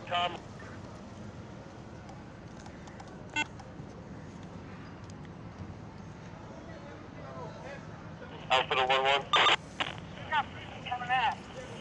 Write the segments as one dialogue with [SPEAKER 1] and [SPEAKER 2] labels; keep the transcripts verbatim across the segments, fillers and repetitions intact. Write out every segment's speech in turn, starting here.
[SPEAKER 1] Tom. Alpha to one one.
[SPEAKER 2] Coming out.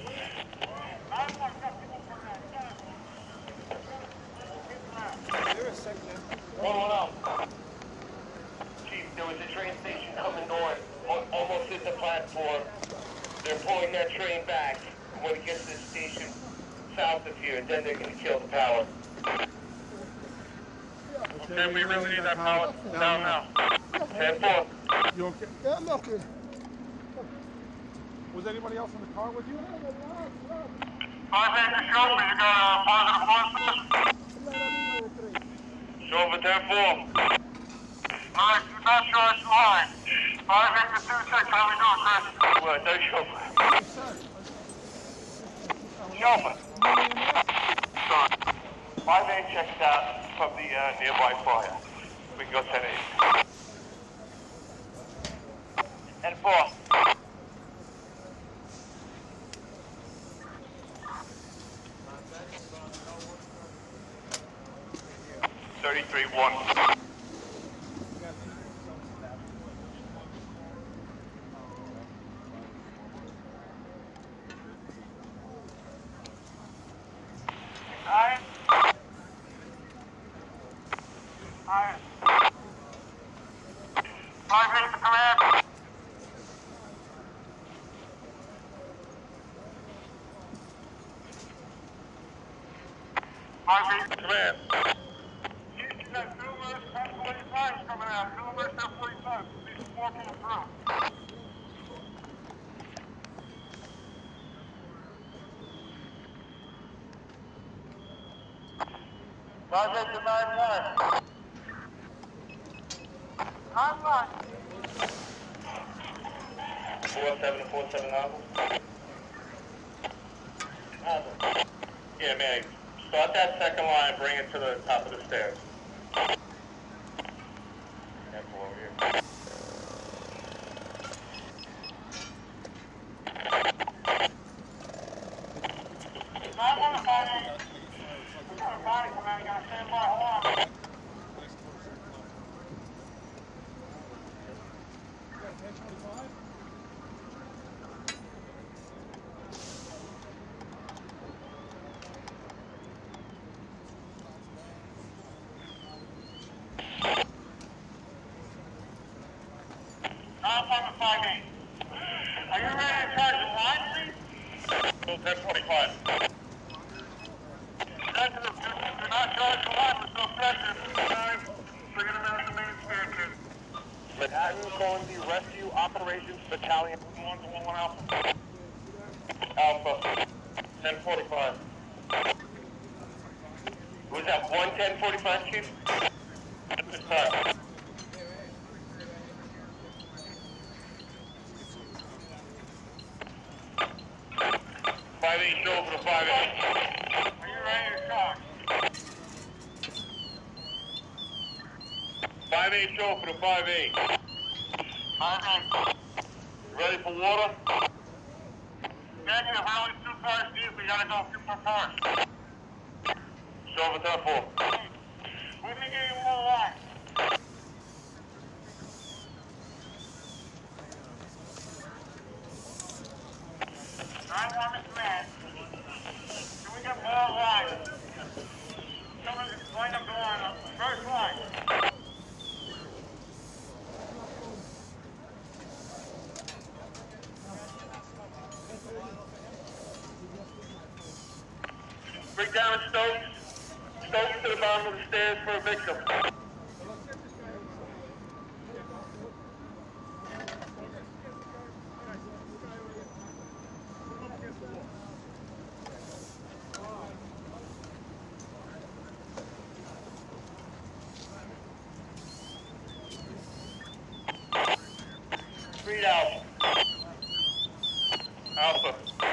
[SPEAKER 1] One one out. Chief, there was a train station coming north, almost at the platform. They're pulling that train back. When it gets to the station south of here, then they're going to kill the power. Okay, we really need that power down now. ten four.
[SPEAKER 3] You okay? Yeah, I'm okay. Was anybody else in the car with you?
[SPEAKER 1] five eight to show me. You got a positive forces? Show over ten four. Alright, do not charge the line. five eight to two six, how we doing, Chris? What, no chauffeur. Chauffeur. Sorry. five eight checked out from the uh, nearby fire. We can go ten eight. ten four. thirty-three one.
[SPEAKER 2] Iron. Iron. Five eight to command. Five eight to command. Houston, got numerous F forty-fives coming out. Numerous F forty-fives. These walking through. Five eight to nine one. Nine one.
[SPEAKER 1] Four seven to four seven Alpha. Alpha. Yeah, man. Start that second line, bring it to the top of the stairs. ten four over here.
[SPEAKER 2] Nine one to five eight. We got a body command. You gotta stand by. Hold on. five eight. Are you ready to charge the line, please?
[SPEAKER 1] ten forty-five.
[SPEAKER 2] Sensitive, do not charge the line with no pressure. Time, bring them out to main station.
[SPEAKER 1] Manhattan calling the Rescue Operations Battalion. one to one one Alpha. Alpha. ten forty-five. Was that one ten forty-five, Chief? At this time. five eight, show over to five eight.
[SPEAKER 2] Are you ready to charge?
[SPEAKER 1] five eight, show over to five eight.
[SPEAKER 2] five eight.
[SPEAKER 1] Ready for water?
[SPEAKER 2] Negative, we're only two cars deep. We gotta go a few more cars.
[SPEAKER 1] Show over ten four.
[SPEAKER 2] We can get you more line. nine one to command. Can we get more line? Someone just line up the line up. First line.
[SPEAKER 1] Bring down Stokes. Stokes to the bottom of the stairs for a victim. Read Alpha. Alpha.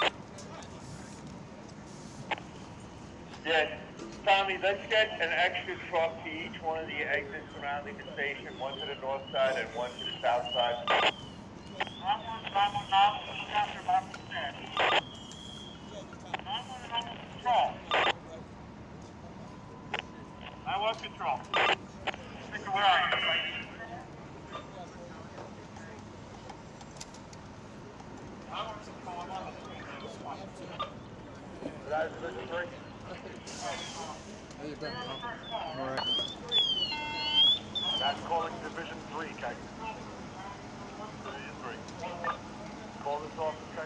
[SPEAKER 1] Yeah, Tommy, let's get an extra truck to each one of the exits surrounding the station, one to the north side and one to the south side.
[SPEAKER 2] nine one, nine one, nine one, after nine one, nine one, nine one, patrol. work control. Think where are you?
[SPEAKER 1] That is Division three.
[SPEAKER 3] How you been? All right.
[SPEAKER 1] That's calling Division three, Keg. Division three. Call this office, Keg.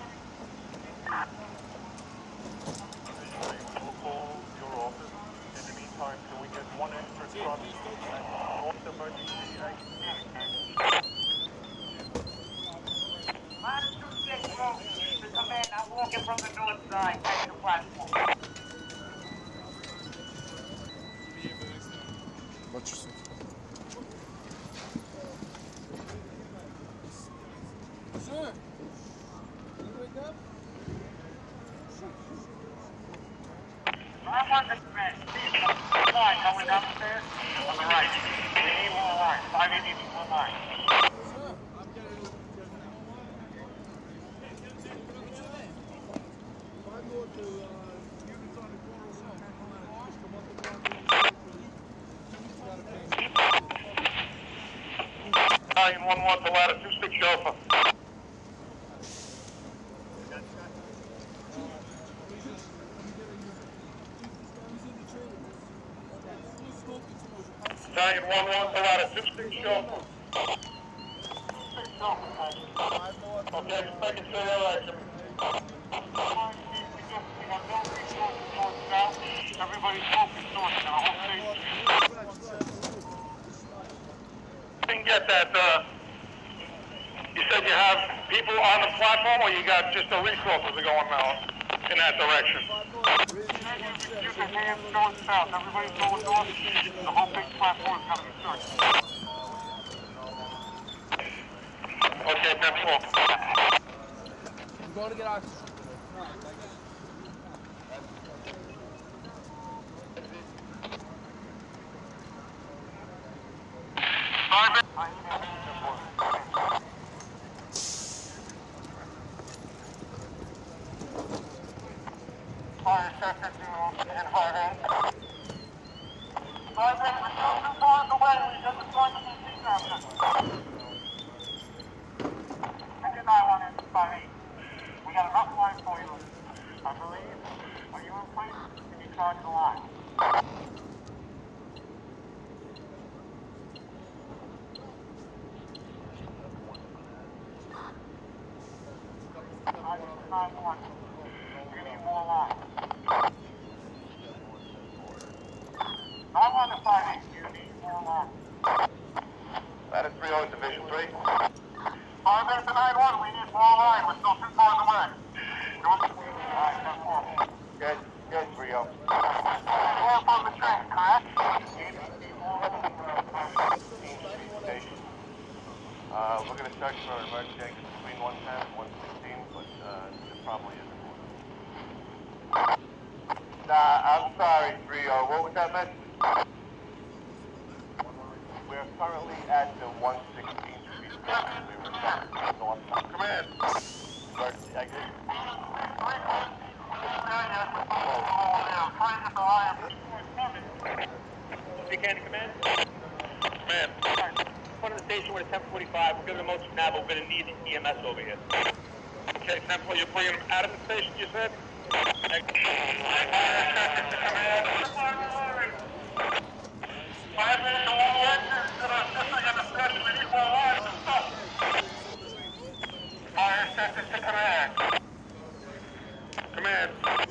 [SPEAKER 1] Division three, we'll call your office. In the meantime, can we get one extra truck and North Emergency exit?
[SPEAKER 2] Minus two six road. Come in. I'm walking from the north side. Take the platform.
[SPEAKER 3] What's your six? Sir, you wake up?
[SPEAKER 2] I'm on the bed. Line coming downstairs. On the right. We need more line. five eighty more line.
[SPEAKER 3] Sir, I'm getting. If I go to uh, units on the corner, so I can't come out and come up and down the
[SPEAKER 1] nine one one to ladder two six chauffeur. Giant one one to ladder two six chauffeur. Okay, second to the election.
[SPEAKER 2] Everybody's focused north now.
[SPEAKER 1] Didn't get that, uh, you said you have people on the platform or you got just the resources are going now in that direction?
[SPEAKER 2] You can hands north south. Everybody's going north. The whole big platform is coming through.
[SPEAKER 1] Okay, ten four.
[SPEAKER 3] I'm going to get oxygen.
[SPEAKER 2] Fire sector to and hard end. Five eight, we're still two cars away. We just deployed the seat after. Engine nine one in five eight. We got enough line for you, I believe. Are you in place? Can you charge the line? nine one. You need more line. nine one to five eight. You need more line.
[SPEAKER 1] Ladder three oh, Division three.
[SPEAKER 2] five eight to nine one. We need more line. We're still two cars away. Alright, ten four.
[SPEAKER 1] Good, good, three oh.
[SPEAKER 2] North on the train, correct?
[SPEAKER 1] Station. Uh, we're going to search for an emergency exit between one ten and one sixteen, but uh, there probably isn't one. Nah, I'm sorry, three oh. What was that message? We're currently at the one sixteenth Street station. We were searching north. Command. Emergency exit.
[SPEAKER 4] Candy Command? Command. Front of the station, we're at ten forty-five. We're giving a motion now, but we're going to need E M S over here.
[SPEAKER 1] Okay, ten four, you're bringing them out of the station, you said?
[SPEAKER 2] Five minutes to one engine, and our system got a special with equal line. Fire sector to command.
[SPEAKER 1] Command.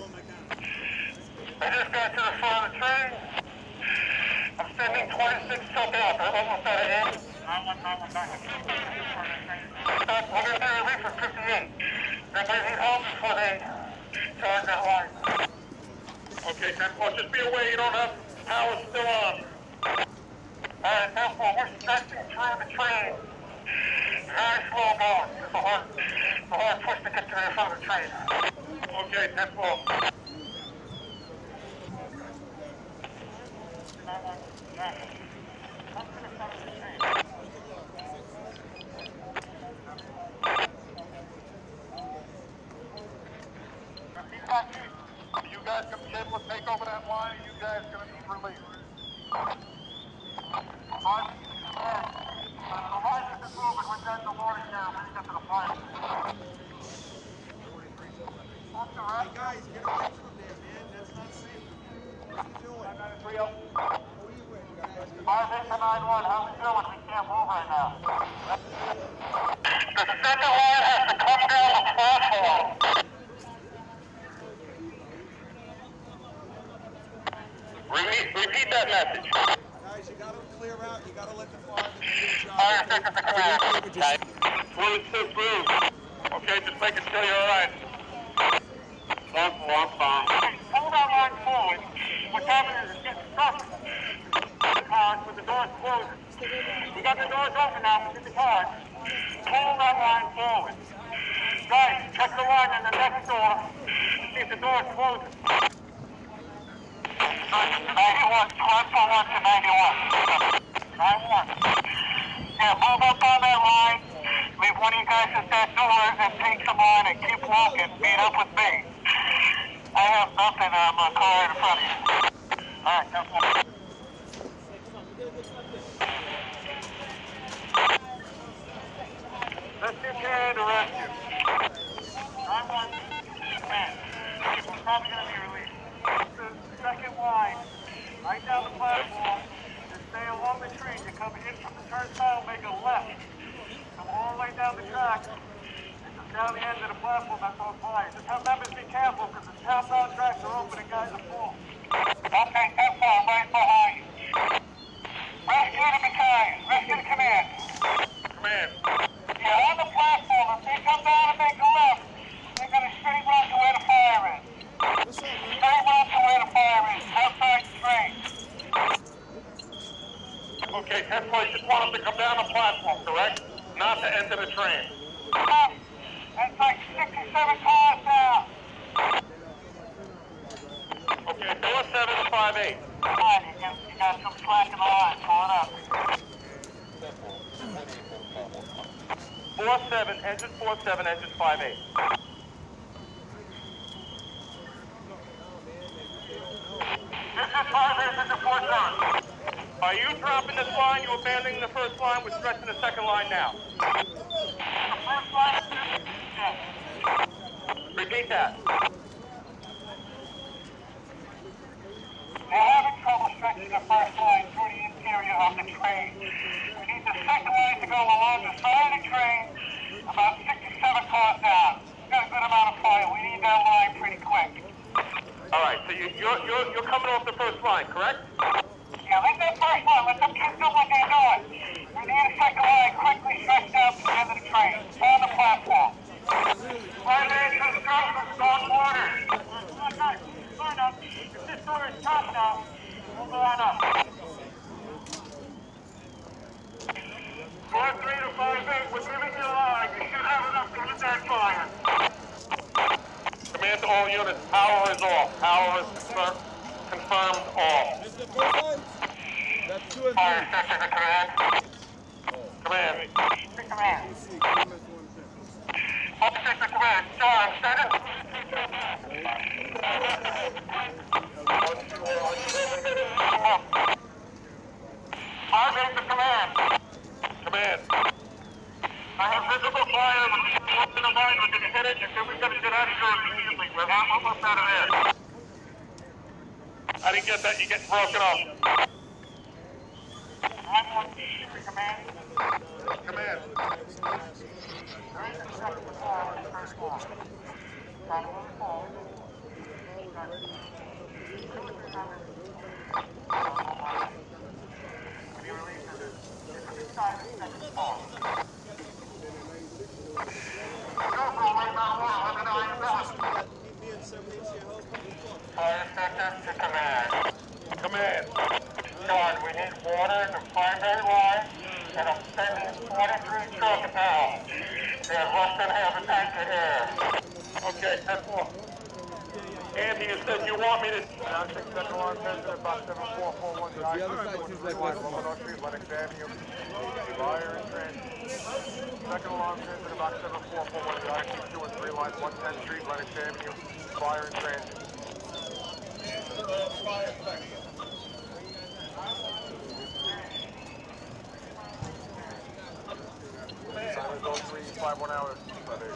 [SPEAKER 2] I just got to the front of the train. I'm sending twenty-six choke out. They're almost out of hand. nine one nine one back to Stop one hundred thirty for fifty-eight. Everybody need home before they charge that line.
[SPEAKER 1] Okay, ten four, just be aware you don't have power still on.
[SPEAKER 2] Alright, therefore, we're stretching through the train. Very slow going. It's a hard, it's a hard push to get to the front of the train.
[SPEAKER 1] Okay, ten four. You guys gonna be able to take over that line? You guys gonna need relief?
[SPEAKER 3] Hey guys, get away from there, man. That's not safe. What are you doing?
[SPEAKER 4] three oh.
[SPEAKER 3] Who are you with, guys?
[SPEAKER 2] five eight to nine one, how we doing? We can't move right now. The second line has to come down the platform.
[SPEAKER 1] Repeat, repeat that message.
[SPEAKER 3] Guys, you gotta clear out. You gotta let the firemen do their job.
[SPEAKER 2] Fire seconds to command.
[SPEAKER 1] twenty-six room. Okay, just making sure you're alright. That's one fine.
[SPEAKER 2] Pull that line forward. What's happening is it's getting stuck in the cars with the doors closing. We got the doors open now within the cars. Pull that line forward. Guys, check the line in the next door to see if the door is closing. ninety-one, twelve to one to ninety-one. ninety-one. Yeah, move up on that line. Leave one of you guys at that door and take some line and keep walking. Meet up with me. I have nothing on my car in front of you. Alright, come on. Let's get carried to rescue. nine one. Man, people are probably going to be released. The second line, right down the platform, just stay along the tree. You come in from the turnstile, make a left. Come all the way down the track. Down the end of the platform, that's on fire. Just have members be careful because the southbound tracks are open and guys are full. Okay, ten four, right behind you. Rescue the battalion. Rescue the command.
[SPEAKER 1] Command.
[SPEAKER 2] Yeah, on the platform, if they come down and make a left, they're going to straight run to where the fire is. Straight run to where the fire is. Outside the train.
[SPEAKER 1] Okay, ten four, you just want them to come down the platform, correct? Not to enter the train.
[SPEAKER 2] Uh, That's like sixty-seven cars down.
[SPEAKER 1] Okay, four seven five eight.
[SPEAKER 2] Come on, you got, you got some slack in the line. Pull it up.
[SPEAKER 1] four seven, engine four seven, engine five eight.
[SPEAKER 2] This is five eight, this is four seven.
[SPEAKER 1] Are you dropping this line? You abandoning the first line? We're stretching the second line now.
[SPEAKER 2] The first line is yes.
[SPEAKER 1] Repeat that.
[SPEAKER 2] They're having trouble stretching the first line through the interior of the train. We need the second line to go along the side of the train, about sixty-seven cars down. We've got a good amount of fire. We need that line pretty quick.
[SPEAKER 1] All right, so you, you're, you're, you're coming off the first line, correct?
[SPEAKER 2] Yeah, let that first line, let them keep doing what they're doing. We need a second line quickly stretched out to the end of the train, on the platform. Line eight to the government, start water. Line up, line up. If this door is tough now, we'll line up. Four three to five eight, we're giving you a line. You should have enough to hit that fire.
[SPEAKER 1] Command to all units, power is off. Power is confirmed, confirmed off.
[SPEAKER 3] Mister Bowman? That's two and
[SPEAKER 2] Fire
[SPEAKER 3] three.
[SPEAKER 2] station to command.
[SPEAKER 1] Command.
[SPEAKER 2] To command.
[SPEAKER 3] C, give us one second.
[SPEAKER 2] Officer to command. John, send it. Five eight to command.
[SPEAKER 1] Command.
[SPEAKER 2] I have visible fire. We're in the line. We're going to hit it. And then we've got to get out of here immediately. We're not almost out of there.
[SPEAKER 1] I didn't get that. You're getting broken up.
[SPEAKER 2] nine one to command.
[SPEAKER 1] Command.
[SPEAKER 2] There is a second floor on the first floor. Trying to move forward. When you release it, it's inside the second floor. Fire sector to command.
[SPEAKER 1] Command.
[SPEAKER 2] John, we need water in the primary line, and I'm sending forty-three trucks now. They're less than half a tank of air.
[SPEAKER 1] Okay, ten four. Andy, you said you want me to...
[SPEAKER 5] Second line, President, box seven four four one,
[SPEAKER 3] The other side seems like
[SPEAKER 5] Lenox Street, Lenox Avenue, fire in transit. Second line, President, box seven four four one, I C two and three lines, one ten Street, Lenox Avenue, fire in transit. one hour per day.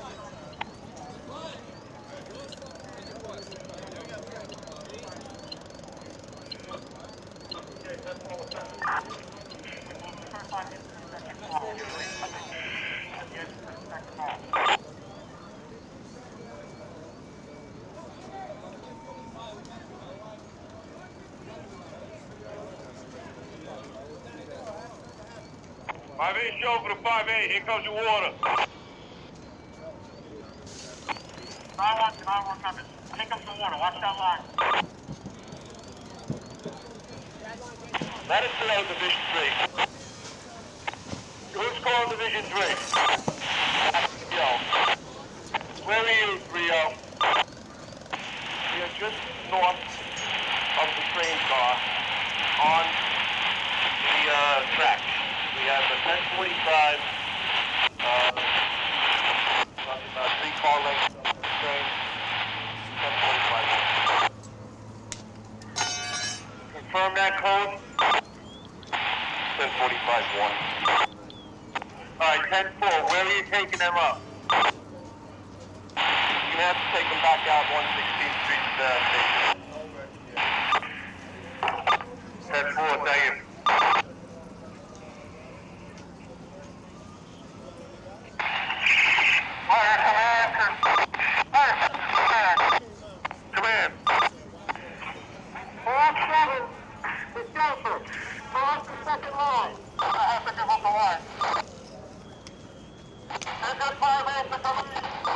[SPEAKER 2] five eight show for the five eight. Here comes your water. nine one, nine one coming. Here comes the water. Watch that line.
[SPEAKER 1] Let us know Division three. Who's calling Division three? Rio. Where are you, Rio? We are just north of the train car on the uh, track. We have a ten forty-five, uh, talking about three car lengths train, ten forty-five. Confirm that code? ten forty-five one. Alright, ten four, where are you taking them up? You have to take them back out one sixteenth Street uh, station. ten four, thank you. Command.
[SPEAKER 2] four seven, the Delta. Cross the second line. I have to give up the line. There's that five eight to come in.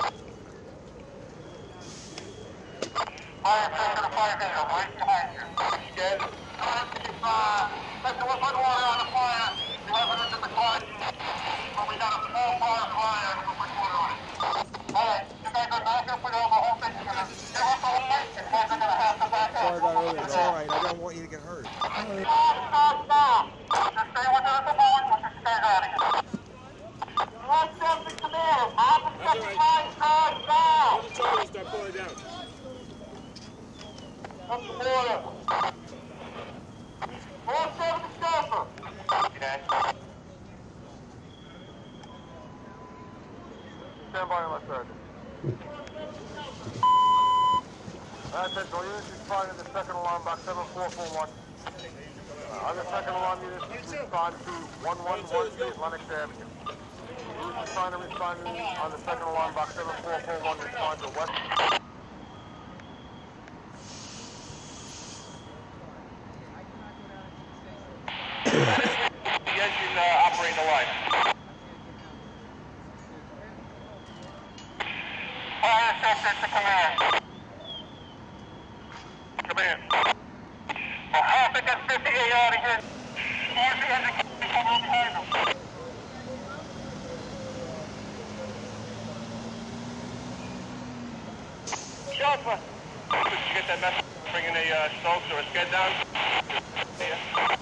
[SPEAKER 2] Fire station to five eight, I'm right behind you.
[SPEAKER 1] Scared?
[SPEAKER 2] Uh, let's do a good water on the fire. You have it into the car. But we got a small fire fire with a quick water on it. Alright, you guys are back up with all the whole thing. You're gonna give up the line, and guys are gonna have to back up.
[SPEAKER 3] Sorry about earlier. It's all right. I don't want you to get hurt.
[SPEAKER 2] Stop, stop, stop. Just stay within the line, we'll just stay out of here. one seven command, opposite line, cars down.
[SPEAKER 3] Charlie, start pulling down.
[SPEAKER 2] Up the water. four seven to Delta.
[SPEAKER 1] Okay.
[SPEAKER 5] Stand by on my sergeant. That's it. All units respond to the second alarm box seven four four one. Uh, on the second alarm unit, respond to one one one three Lenox Avenue. Units assigned to respond on the second alarm box seven four four one respond to west.
[SPEAKER 1] The engine uh, operating the line.
[SPEAKER 2] Fire sector to command.
[SPEAKER 1] Command.
[SPEAKER 2] Well, half against fifty-eight out of here. Here's the indication on the handle.
[SPEAKER 1] Chauffeur. Did you get that message? Bringing a uh, Stokes or a sked down? Yeah.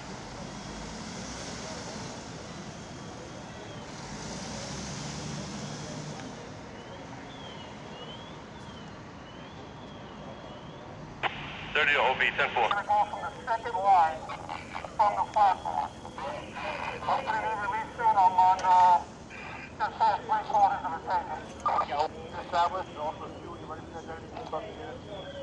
[SPEAKER 1] thirty to O B, ten four.
[SPEAKER 2] We're going to go from the second line from the platform. I'm going to be released soon. I'm on, uh, just past three quarters of a second.
[SPEAKER 5] Established, also two, you ready to send anything about the unit?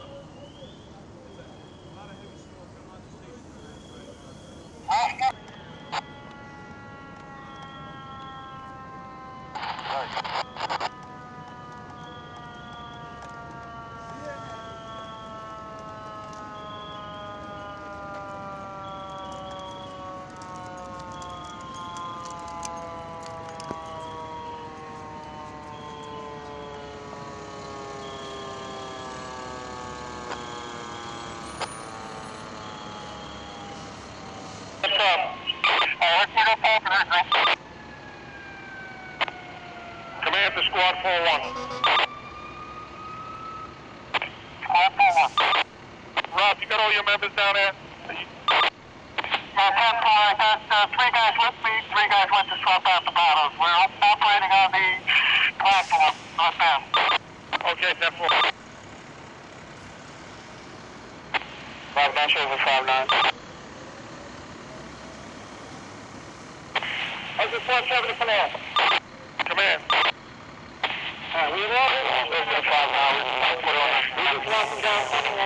[SPEAKER 1] Command to squad four one.
[SPEAKER 2] Squad four one.
[SPEAKER 1] Rob, you got all your members down there?
[SPEAKER 2] Yeah, ten four, I got uh, three guys with me, three guys went to swap out the bottles. We're operating on the platform, not them.
[SPEAKER 1] Okay, ten four. Five nine over five nine. How's the four seven to command? Command.
[SPEAKER 2] Alright, we have it. There's no five hours. Put it on the street. Welcome down.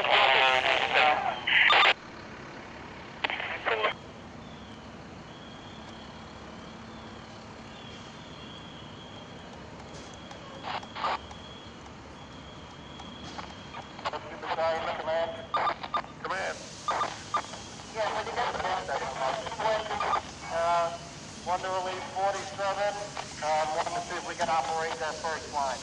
[SPEAKER 2] Command.
[SPEAKER 5] Command.
[SPEAKER 2] Yeah, what do you got command? Uh, one to release forty-seven. Um, one to see if we can operate that first line.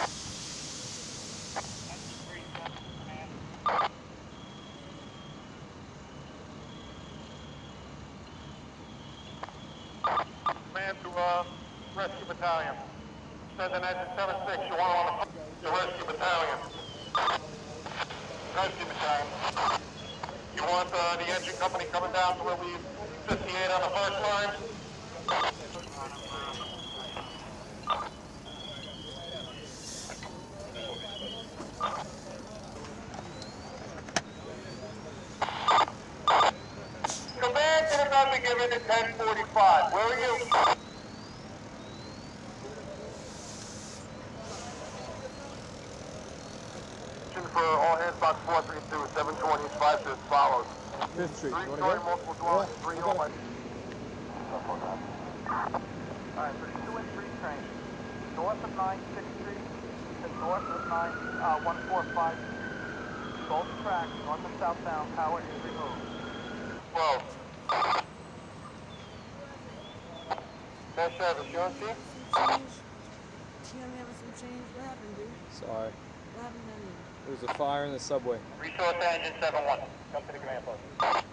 [SPEAKER 5] Command to uh, rescue battalion. Send an engine seven six. You want on the, the rescue battalion. Rescue battalion. You want uh, the engine company coming down to relieve fifty-eight on the first line? Command to the number given at ten forty-five. Where are you? For all hands, box four three two, seven twenty, five as follows.
[SPEAKER 3] Fifth Street.
[SPEAKER 5] Three
[SPEAKER 3] You want
[SPEAKER 5] story,
[SPEAKER 3] to go?
[SPEAKER 5] multiple dwellings,
[SPEAKER 3] Yeah,
[SPEAKER 5] three
[SPEAKER 3] okay.
[SPEAKER 5] all.
[SPEAKER 2] Alright, for two and three train. North of nine sixth Street to north of nine, uh, one four five Street. Both tracks, north and southbound, power is removed.
[SPEAKER 5] twelve. Dash service, you want to see?
[SPEAKER 6] Change. You gotta have some change. What happened, dude?
[SPEAKER 7] Sorry.
[SPEAKER 6] What happened to me?
[SPEAKER 7] There was a fire in the subway.
[SPEAKER 2] Resource engine seven one. Come to the command post.